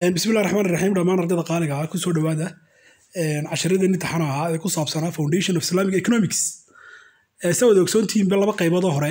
بسم الله الرحمن الرحيم dhamaan ardayda qaaliga ah ku soo dhawaada casharada imtixaanka ah ee ku saabsanaa Foundation of Islamic Economics sawada ogsoontiin laba qaybood hore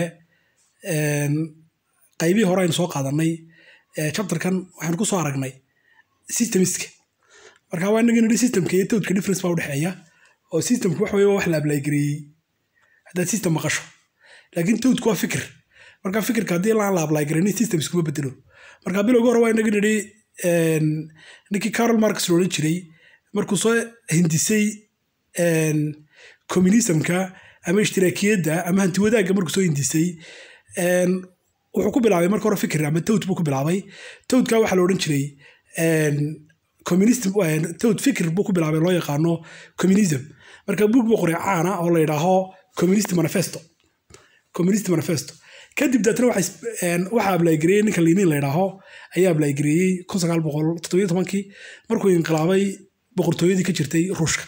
qaybii hore aynu soo qaadanay chapter-kan waxaan ku soo aragnay systemiska marka waa inaga systemka iyo toodka difference baa u dhaxeeya oo systemku wax weeye wax la apply gareeyay hada system maqasho laakiin toodku waa fikir marka fikirka hadii la apply gareeyay system isku bedelo marka bilowga hore waa inaga nidhi ninkii Karl Marx loo jiray markuu soo hindisay communismka ama ishtiraakiyada ama hanti wadaagga markuu soo hindisay wuxuu ku bilaabay marka hore fikir ama tood buu ku bilaabay toodka waxa la oran jiray communism tood fikir buu ku bilaabay loo yaqaano communism marka buug buu qoray caana oo la yiraahdo communist manifesto kadib dadna waxa apply gareeyay ninka Lenin la yiraahdo ayaa apply gareeyay 1917 markuu inqilaabay boqortooyadii ka jirtay Ruushka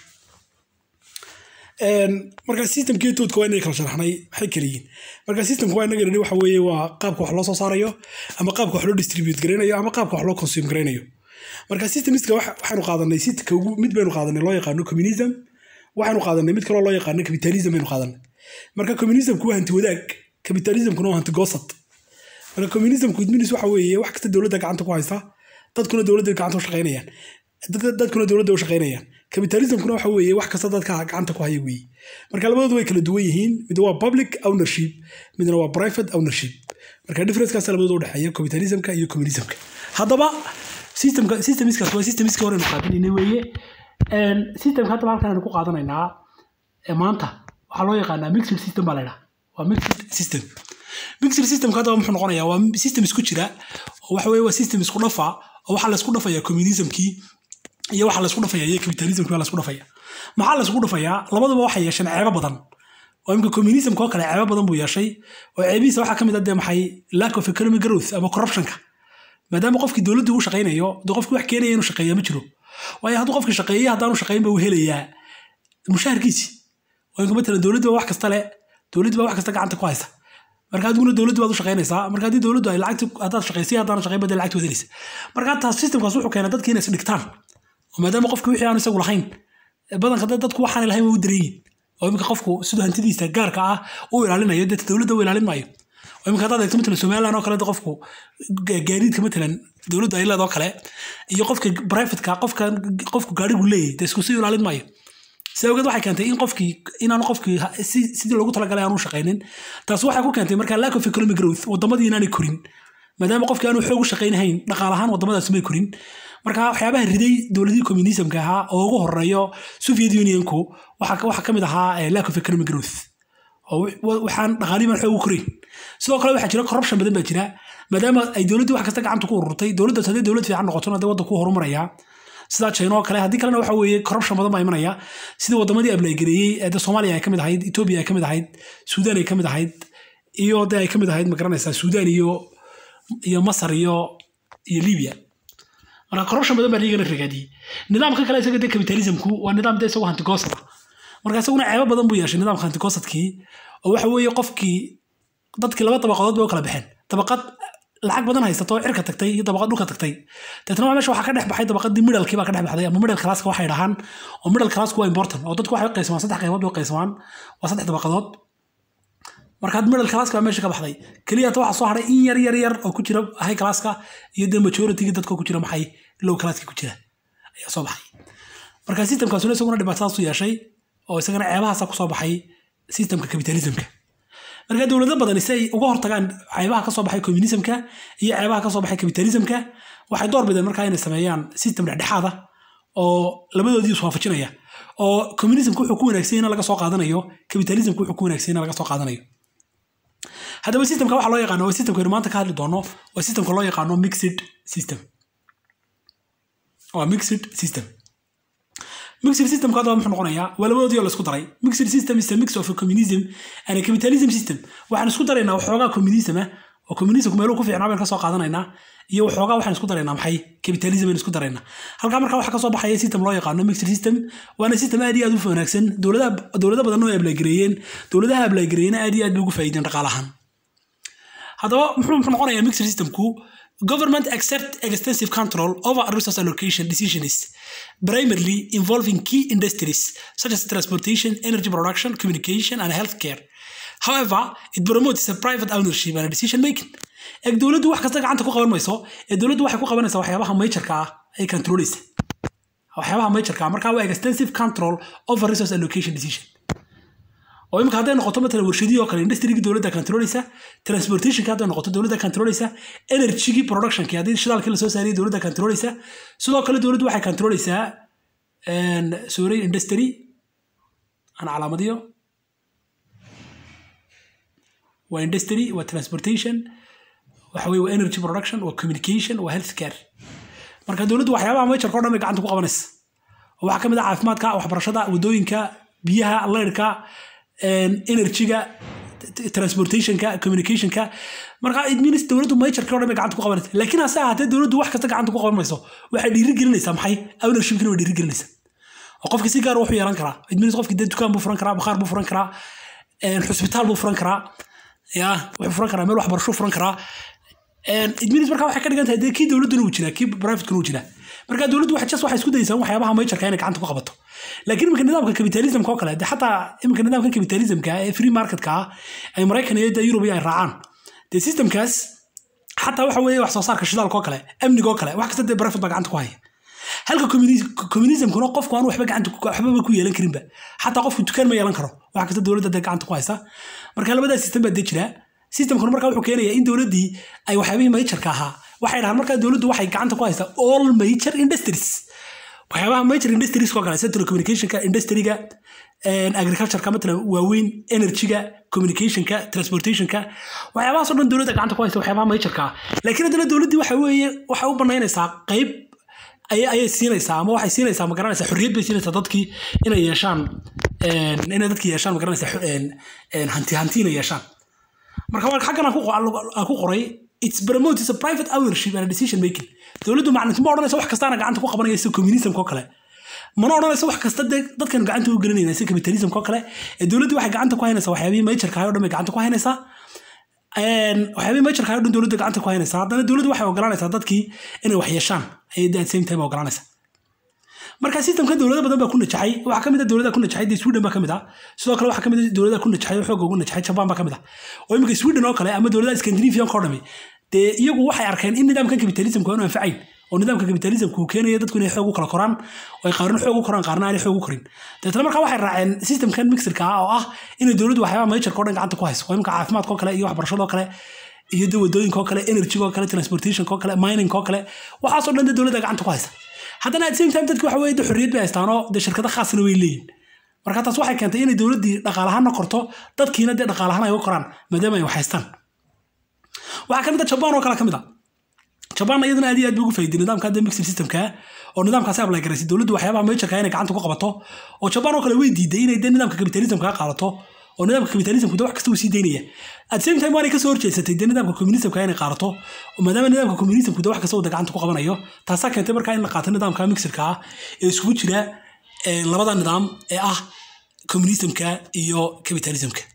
marka systemkii toodka waa inay kala sharaxnay maxay kaliyin marka systemku waa inaga waxa weeye waa qaabka wax loo soo saarayo ama qaabka wax loo distribute gareynayo ama qaabka wax loo consume gareynayo marka systemiska waxaanu qaadanay sidka mid baynu qaadanay loo yaqaano communism waxaanu qaadanay mid kale loo yaqaano capitalism baynu qaadanay marka communismku waa hanti wadaag capitalismkuna waa hanti goosad marka communismku idminis waxa weeye wax kasta dawladda gacanta ku haysta dadkuna dawladda gacanta u shaqeynayaan dadkuna dawladda u shaqeynayaan capitalismkuna waxa weeye wax kasta dadka gacanta ku haya weeye marka labadoodu way kala duwan yihiin mid waa public ownership midna waa private ownership marka difference-kaas labadoodu u dhaxeeya capitalismka iyo communismka haddaba systemiska hore qaadanayna weeye systemka hadda halkaan ku qaadanaynaa maanta waxa loo yaqaanaa mixed system baa la yiraahdaa waa mixed system ka hadaba muxuu noqonayaa waa system isku jira oo waxa weeye waa system isku dhafa oo waxa la isku dhafaya communismkii iyo waxa la isku dhafaya iyo capitalismkii la isku dhafaya maxaa la isku dhafaya labaduba waxay yeesheen ceebo badan oo imka communismka oo kale ceebo badan buu yeeshay oo ceebihiisa waxa kamid ah maxay lack of economic growth ama corruptionka maadaama qofkii dawladdu uu shaqeynayo qofkii wax keenaya inuu shaqeeyo ma jiro waayo hadduu qofkii shaqeeyo haddaanu shaqeynba uu helayaa mushaharkiisi oo inka matalan dawladdu wax kasta leh dawladdu wax kasta gacanta ku haysa marka adiguna dawladdu baad u shaqeynaysaa marka hadii dawladdu ay lacagta hadaad shaqeysay hadaan shaqeyn badal lacagta wadaysa marka taas systemkaas wuxuu keenay dadkii inay isdhigtaan oo maadaama qofku wixii aan isagu lahayn badanka dadku waxaan lahayn way u dareeyeen oo imka qofku sidoo hantidiisa gaarka ah uu ilaalinayo dadka dawladda uu ilaalin maayo oo imka hadaad eegto matalan Soomaaliland oo kale qofku gaariidka matalan dawladdu ay leedahay kale iyo qofka private-ka qofku gaarigu leeyahay isku sii ilaalin maayo sababta waxay keentay in qofkii sidii loogu talagalay aanu shaqeynin taas waxay ku keentay marka lack of economic growth wadamadii inaanay korin maadaama qofkii aanu xoog u shaqeynayn dhaqaalahaan wadamadaas ma korin marka waxyaabaha riday dawladii communismka ahaa oo ugu horeeyo Soviet Unionku waxa kamid ahaa lack of economic growth oo waxaan dhaqaalihiin xoog u korin sidoo kale waxa jira corruption badan baa jira maadaama ay dawladdu wax kasta gacanta ku ururtay dawladda hadii dawlad fiican noqoto waddanku ku horumaraya sida China oo kale hadii kalena waxa weeye corruption badan baa imanaya sida wadamadii apply gareeyay ee Soomaaliya ay kamid ahayd Ethiopia ay kamid ahayd Suudaan ay kamid ahayd iyo ay kamid ahayd ma garanaysaa Suudaan iyo Masar iyo Libya marka corruption badan baa riigana rigadi nidaamka kale isaga capitalismku waa nidaam de isagu hanti goosad marka isaguna ceebo badan buu yeeshay nidaamka hanti goosadkii oo waxa weeye qofkii dadkii laba tabaqadood bay kala baxeen tabaqad lacag badan haysato cirka tagtay iyo dabaqad dhulka tagtay dadna meesha waxa ka dhex baxay dabaqadii middle-kii baa ka dhex baxday ama middle class-ka waxay dhahaan oo middle class-ku waa important oo dadku waxay qeysmaan saddex qaybood oo qeysmaan waa saddex dabaqadood marka middle class-ka meesha ka baxday kaliya waxa soo haray in yar oo ku jira high class-ka iyo the majority dadka ku jira maxay low class-ka ku jira ayaa soo baxay marka systemkaas isaguna dhibaatadaas u yeeshay oo isagana ceebahaas ku soo baxay systemka capitalismka marka dawladda badan ay uga hortagaan ceebaha ka soo baxay communismka iyo ceebaha ka soo baxay capitalismka waxay door bideen marka inay sameeyaan system dhexdhexaad ah oo labadoodii isku waafajinaya oo communismku wuxuu ku wanaagsan yahay laga soo qaadanayo capitalismku wuxuu ku wanaagsan yahay laga soo qaadanayo hadaba systemka waxa loo yaqaan waa systemka maanta ka hadli doono waa systemka loo yaqaan mixed system mixed system ka hadaba muxuu noqonayaa waa labadoodii la isku daray mixed system is a mix of a communism and a capitalism system waxaan isku daraynaa waxoogaa communism oo communismku meelo ku fiicnaa baan ka soo qaadanaynaa iyo waxoogaa waxaan isku daraynaa maxay capitalism aan isku daraynaa halka marka waxa ka soo baxaya system loo yaqaan mixed system waana system aad iyo aad u wanaagsan dawladaha badan oo apply gareeyeen dawladaha apply gareeyeen aad iyo aad ugu faa'iideen dhaqaalahan hadaba muxuu noqonayaa mixed systemku government exert extensive control over resource allocation decisions, primarily involving key industries such as transportation, energy production, communication, and healthcare. However, it promotes a private ownership and decision making. الدولة واحد كذا عنده كوكب الميسو، الدولة واحد كوكب الميسو وحيابها ما يشركها أي كنتروليس، وحيابها ما يشركها مركها هو extensive control over resource allocation decision. ويمكن هذا نقطة مثلا ورشدية وكان industry دولة ده كنتروليسة، transportation كهذا نقطة دولة ده كنتروليسة، energy production كهذا الشغل كله سوى ساري دولة ده كنتروليسة، سوى كل دولة واحد كنتروليسة، سوري industry أنا علامة ديو، وindustry وtransportation وحوي وenergy production وcommunication وhealthcare. مركز دولة وحيابها ما يشركوا دم عنده قوة ناس، وحكم ده عافمات كا وحبرشة ودوين كا بيها الله يركا energy كا transportation كا communication كا مركز إدمينس دولة ما يشركوا دم عنده قوة ناس، لكن هسه هذا دولة واحد كذا عنده قوة ناس، واحد يرجع لنا سامحي أو نرشم كنا وديرجع لنا. وقف كسيجار روح يرانكرا، إدمينس قف كده دكان بفرنكرا بخار بفرنكرا، الحسبتال بفرنكرا، يا وفرنكرا مال وحبرشوا فرنكرا. إدمينس مركب واحد كده جنته كي دولة نوجنا كي برايفت نوجنا مركب دولة واحد شخص واحد يسكت يسوي حيابها ما يشرك يعني عنده قبضته لكن يمكن نظام كابيتاليزم كوكلا ده حتى يمكن نظام كابيتاليزم كفري ماركت كا أمريكا يدا يوروبيا الرعان ده سيستم كاس حتى واحد صار كشدال كوكلا أمني كوكلا واحد كده برايفت بقى عنده كواي هل كوميونيزم كنا قف كوان واحد بقى عنده حبة كوي يلان كريم بقى حتى قف تكان ما يلان كرو واحد كده دولة ده عنده كويسة مركب لما ده سيستم بديش له سيستم كنا مركب وحكينا إن دولة دي أي وحبيه ما يشركها waxay dhahan marka dawladdu waxay gacanta ku haysaa all major industries waxyaabaha major industries ka kala sida communication ka industry ga agriculture ka midna waaweyn energy ga communication ka transportation ka waxyaabaha soo dhan dawladda gacanta ku haysaa waxyaabaha major ka laakiin dawladdu waxa u banaynaysaa qayb ay siinaysaa ama waxay siinaysaa ma garanaysaa xorriyad bay siinaysaa dadkii inay yeeshaan ma garanaysaa hanti inay yeeshaan marka waa xaqana ku qoray it's promotes a private ownership and decision making dawladdu macnaheedu ma oranayso wax kasta ana gacanta ku qabanayso communism ko kale ma oranayso wax kasta dadkan gacanta u gelinaysa capitalism ko kale dawladdu waxay gacanta ku haynaysaa waxyaabaha majorka ah oo dhamay gacanta ku haynaysaa waxyaabaha majorka ah oo dawladdu gacanta ku haynaysaa haddana dawladdu waxay ogolanaysaa dadkii inay wax yeeshaan ay at same time ogolanaysaa marka systemka dawladda badan baa ku najaxay waxa kamid ah dawladda ku najaxay Sweden baa kamid ah sidoo kale waxa kamid ah dawladda ku najaxay xoog ugu najaxay Japan baa kamid ah oo imika Sweden oo kale ama dawladda Scandinavian economy de iyagu waxay arkeen in nidaamka capitalismku aanu anfacayn oo nidaamka capitalismku uu keenayo dadku inay xoog u kala koraan oo ay qaarna xoog u koraan qaarna ay xoog u korin dadna marka waxay raaceen systemkan mixerka ah oo ah in dawladdu waxyaabo major ka dhan gacanta ku hayso oo imika caafimaadka oo kale iyo waxbarashada oo kale iyo wadooyinka oo kale energy oo kale transportation oo kale mining oo kale waxa soo dhan dawladda gacanta ku haysa haddana at same time dadku waxa weeye xorriyad bay haystaan oo shirkado khaasna way leeyihiin marka taas waxay keentay in dawladdu dhaqaalaha qorto dadkiina dhaqaalaha ay u koraan maadaama ay wax haystaan waxa kamid ah Japan oo kala kamid ah Japan iyaduna aad iyo aad ugu faa'iiday nidaamka mixed system ka oo nidaamkaas ay gareysay dawladdu waxyaabaha major ka inay gacanta ku qabato oo Japan oo kale way diiday inay nidaamka capitalism ka qaadato oo nidaamka capitalism ku wax kasta uu sii deynaya at same time waana ka soo horjeesatay nidaamka communism ka inay qaadato oo maadaama nidaamka communism ku wax kasta uu gacanta ku qabanayo taas keentay markaa in la qaato nidaamka mixed ka ee isku jira labada nidaam ee ah communism ka iyo capitalism ka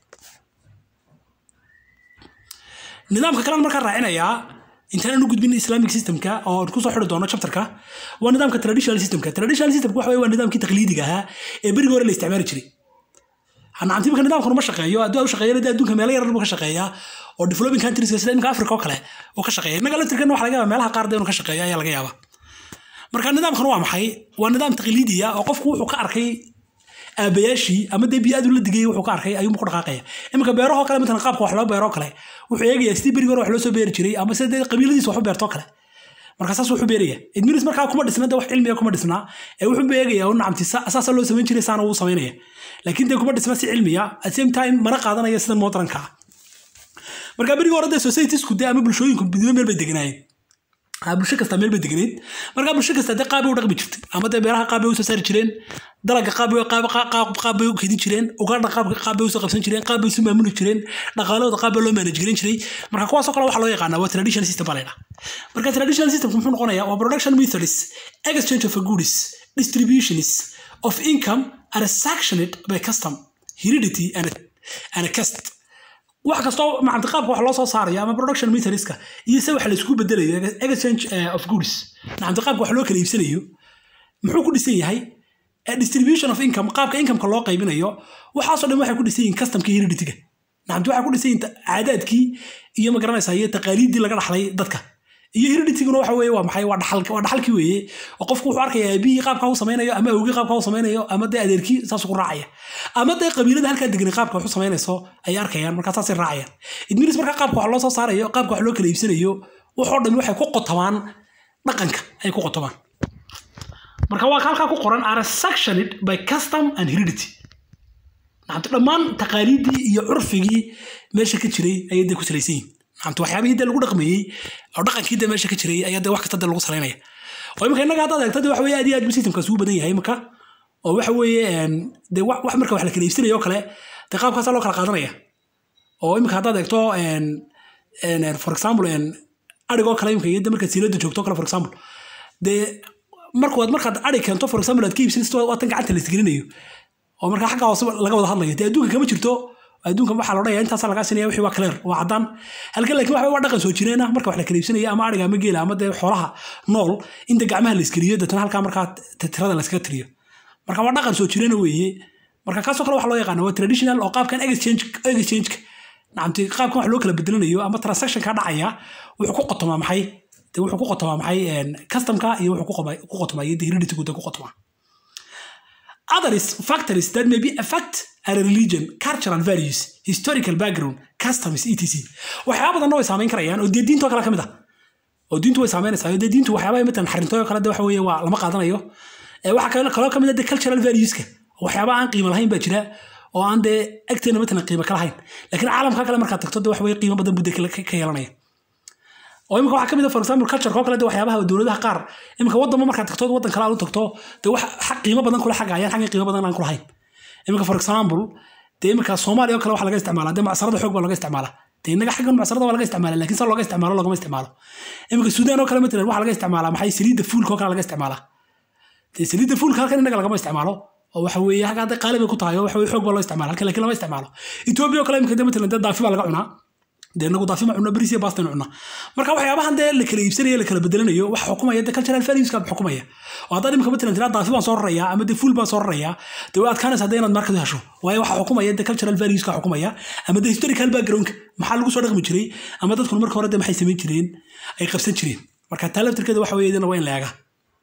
nidaamka kale marka raacinaya intaan u gudbin islamic system ka oo ku soo xidho doono chapter ka waa nidaamka traditional system waxa weeye waa nidaamkii taqliidiga ah ee bariga hore la isticmaali jiray ana antii marka nidaamkan ma shaqeeyo adoo shaqeeyay adduunka meel yar ka shaqeeya oo developing countries sida imka Africa oo kale oo ka shaqeeya naga laftirkan waxa laga yaabaa meelaha qaar inuu ka shaqeeyo ayaa laga yaabaa marka nidaamkan waa maxay waa nidaam taqliidiya oo qofku wuxuu ka arkay aabayaashii ama biyadu la digay wuxuu ka arkay ayuu ku dhaqaaqaya imka beeraha kale midna qaabka wax loo beero kale wuxuu eegaya sidii bariga hore wax loo soo beeri jiray ama sidii qabiiladiisa wax u beerto kale marka saas wuxuu beeraya idmiris marka kuma dhisna wax cilmi ah kuma dhisna ee wuxuu beegaya oo nacamti asaas loo sameyn jiray saana uu sameynaya laakiin kuma dhisna si cilmi ah at same time mana qaadanaya sida modernka marka bariga hore societies ku ama bulshooyinku bidimo meel bay deganaayeen bulsho kasta meel bay deganayd marka bulsho kasta qaab u dhaqmi jirtay ama beeraha qaab u soo saari jireen dalaga qaab u keedin jireen ugaadha qaab u soo qabsan jireen qaab u soo maamuli jireen dhaqaalada qaab loo manage garin jiray marka kuwaas oo kale waxa loo yaqaan waa traditional system baleeda marka traditional system wuxuu noqonayaa waa production methods exchange of goods distributions of income are sanctioned by custom heredity and caste wax kasto macna qaabka wax loo soo saarayo ama production methodska iyo se wax la isku bedelayo exchange of goods macna qaabka wax loo kala iibsanayo muxuu ku dhisan yahay distribution of income qaabka income loo qaybinayo waxaas oo dhan waxay ku dhisan yihiin customka heredity-ga macna waxay ku dhisan yihiin caadaadkii iyo ma garanaysaa iyo taqaaliidii laga dhaxlay dadka iyo heredity-guna waxa weeye waa maxay waa dhaxalkii weeye oo qofku wuxuu arkayaa aabihii qaabka uu samaynayo ama awgii qaabka uu samaynayo ama dee adeerkii saas ku raacaya ama dee qabiilada halkaa degan qaabka wax u samaynayso ay arkayaan marka saas ay raacayaan idmiris marka qaabka wax loo soo saarayo qaabka wax loo kala iibsanayo waxoo dhan waxay ku qotamaan dhaqanka ay ku qotamaan marka waa halkaa ku qoran are sectioned by custom and heredity dhammaan taqaaliidii iyo curfigii meesha ka jiray ayay dee ku salaysan yihiin maanta waxyaabihii dee lagu dhaqmeeyey oo dhaqankii dee meesha ka jiray ayaa dee wax kasta dee lagu salaynaya oo imika innaga haddaad eegto dee waxa weeye aad iyo aad buu systemkaas ugu badan yahay imika oo waxa weeye dee wax marka wax la kala iibsanayo oo kale dee qaabkaasaa loo kala qaadanaya oo imika haddaad eegto for example adhigoo kale imika iyo dee markaad siilada joogto kale for example dee markaad adhig keento for example aad ka iibsanaysto waa tan gacanta la isgelinayo oo marka xagga hoose laga wada hadlayo dee adduunka kama jirto adduunka waxa la odhanayaa intaas laga siinaya wixii waa clear waa cadaan halka laakiin waxa waa dhaqan soo jireen marka wax la kala iibsanayo ama ariga ama geela ama dee xoolaha nool inta gacmaha la iskariyo dadna halka marka tirada la iska tiriyo marka waa dhaqan soo jireen weeye marka kaasoo kale waxa loo yaqaan waa traditional oo qaabkan exchange naamti qaabkan wax loo kala bedelanayo ama transaction ka dhacaya wuxuu ku qotomaa maxay dee wuxuu ku qotomaa maxay customka iyo wuxuu ku qotomaa iyo heredity-gu ku qotomaa other factors that may be affect our religion, cultural values, historical background, customs, etc. waxyaabo badan way saameyn karayaan oo diinto kala kamid ah oo diintu way saameynaysaa oo diintu waxyaabo matan xarintooyo kala waxa weeye waa lama qaadanayo waxa kale kamid ah cultural values-ka waxyaabo aan qiimo lahayn baa jira oo aan dee agteena matan qiimo ka lahayn laakiin caalamka kale marka tagto waxa weeye qiimo badan buu ka yeelanaya oo imika waxa kamid ah for example culture kale waxyaabaha dawladaha qaar imika wadamo marka tagto wadan kale aad u tagto dee wax qiimo badan kula xagayaan xagga qiimo badan aan ku lahayn imika for example dee imika Soomaaliya oo kale waxa laga isticmaalaa dee macsarada xoog baa laga isticmaalaa dee inaga xaggan macsarada waa laga isticmaalaa laakiin sa looga isticmaalo lagama isticmaalo imika Suudaan oo kale matalan waxa laga isticmaalaa maxay saliidda fuulka oo kale laga isticmaalaa dee saliidda fuulka halkan inaga lagama isticmaalo oo waxa weeye xagga qaaliba ku tahay waxa weeye xoog baa loo isticmaalaa halkan laakiin lama isticmaalo Ethiopia oo kale imika dee matalan dee daafi baa laga cunaa dee nagu daafi ma cunno bariis iyo baasta cunno marka waxyaabahan dee la kala iibsanayo la kala bedelanayo wax xukumaya dee cultural values ka xukumaya oo hadda imika matalan tira daafi baan soo raraya ama dee fuul baan soo raraya dee waad kaanaysaa dee inaad markad hesho waayo waxa xukumaya dee cultural values ka xukumaya ama dee historical background maxaa lagu soo dhaqmi jiray ama dadku marka hore dee maxay sameyn jireen ay qabsan jireen marka talabtirkeeda waxa weeye waa in la eega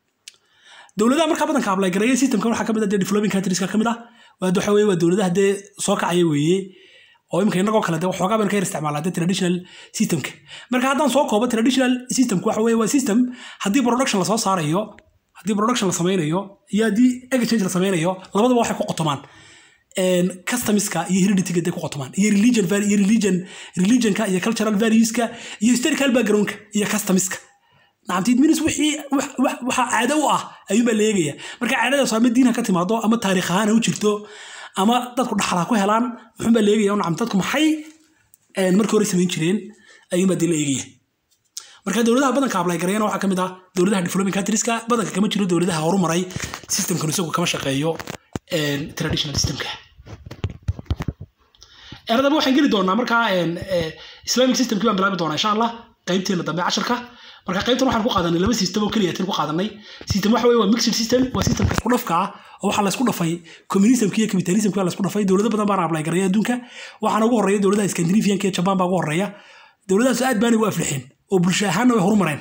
dawladaha marka badan ka apply gareeyo systemkan waxa kamid ah dee developing countries ka kamid ah waxa weeye waa dawladaha dee soo kacaya weeye oo imika inagoo kale dee waxoogaa baan ka isticmaalaa dee traditional systemka marka haddaan soo koobo traditional systemka waxa weeye waa system haddii production la soo saarayo haddii production la samaynayo iyo haddii exchange la samaynayo labadaba waxay ku qotomaan customska iyo heredity-ga dee ku qotomaan iyo religionka iyo cultural values-ka iyo historical background-ka iyo customska naamtid minis wixii waxa caado u ah ayuunbaa la eegaya marka caadadaas ama diinha ka timaado ama taariikh ahaan u jirto ama dadku dhaxalaa ku helaan wuxuu baa la eegaya oo dadku maxay markii hore samayn jireen ayuunbaa dee la eegaya marka dawladaha badanka apply gareeyana waxaa kamid ah dawladaha developing countries-ka badanka kama jiro dawladaha horumaray systemkan isagu kama shaqeeyo traditional systemka ardaba waxaan geli doonaa markaa islamic systemkii baan bilaabi doonaa insha allah qaybteena dambe 10ka marka qaybtan waxaan ku qaadanay laba system oo kaliya ku qaadanay system waxa weeye waa mixed system waa systemka isku dhafka ah oo waxa la isku dhafay communism iyo capitalism la isku dhafay dawlado badan baan apply gareeyay adduunka waxaan ugu horeeyay dawladaha Scandinavian iyo Japan baa ugu horeeya dawladahaas aad baan ugu aflixin oo bulsho ahaan way horumareen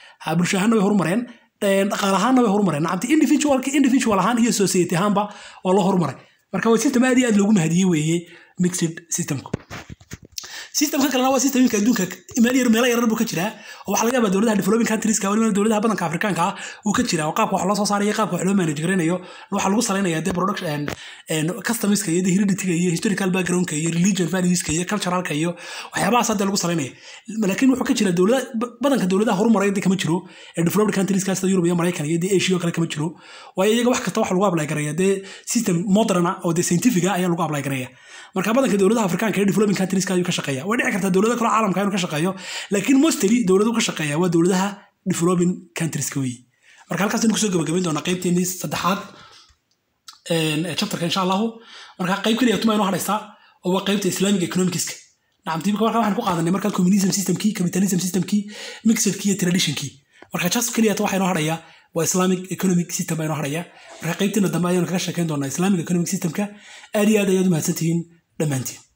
dhaqaale ahaan way horumareen nacabti individual ahaan iyo society ahaanba waa loo horumaray marka waa system aad iyo aad loogu mahadiyay weeye mixed systemku systemka kalena waa systemka adduunka meelo yar buu ka jiraa oo waxa laga yaabaa dawladaha developing countries-ka waliba dawladaha badanka Afrikaanka ah uu ka jiraa oo qaabka wax loo soo saarayo qaabka wax loo manage gareynayo waxa lagu saleynayaa dee production customska iyo heredity-ga iyo historical background-ka iyo religion values-ka iyo cultural-ka iyo waxyaabahaas hadda lagu saleynayo laakiin wuxuu ka jiraa badanka dawladaha horumaray kama jiro ee developing countries-ka sida Europe iyo Mareykan iyo Asia oo kale kama jiro waayo iyaga wax kasta wax lagu apply gareeyaa dee system modern ah oo dee scientific ah ayaa lagu apply gareeyaa marka badanka dawladaha Afrikaanka ee developing countries-ka ayuu ka shaqeeyaa way dhici kartaa dawladaha kale caalamka inuu ka shaqeeyo laakiin mostly dawladu ka shaqeeyaa waa dawladaha developing countries-ka weey marka halkaas aynu kusoo gabagabayn doonaa qaybteennii saddexaad chapterka insha Allah marka qayb kaliya tuma inoo hadhaysa oo waa qaybta Islamic economics نعم تيمك waxaan ku qaadanay marka communism systemkii capitalism systemkii mixedkii traditionkii marka just kaliya waxa inoo hadhaya waa islamic economic system inoo hadhaya marka qaybtina dambe ayaan kaga sheekeyn doonaa islamic economic systemka aad iyo aad ayaad u mahadsantihiin dhamaantiin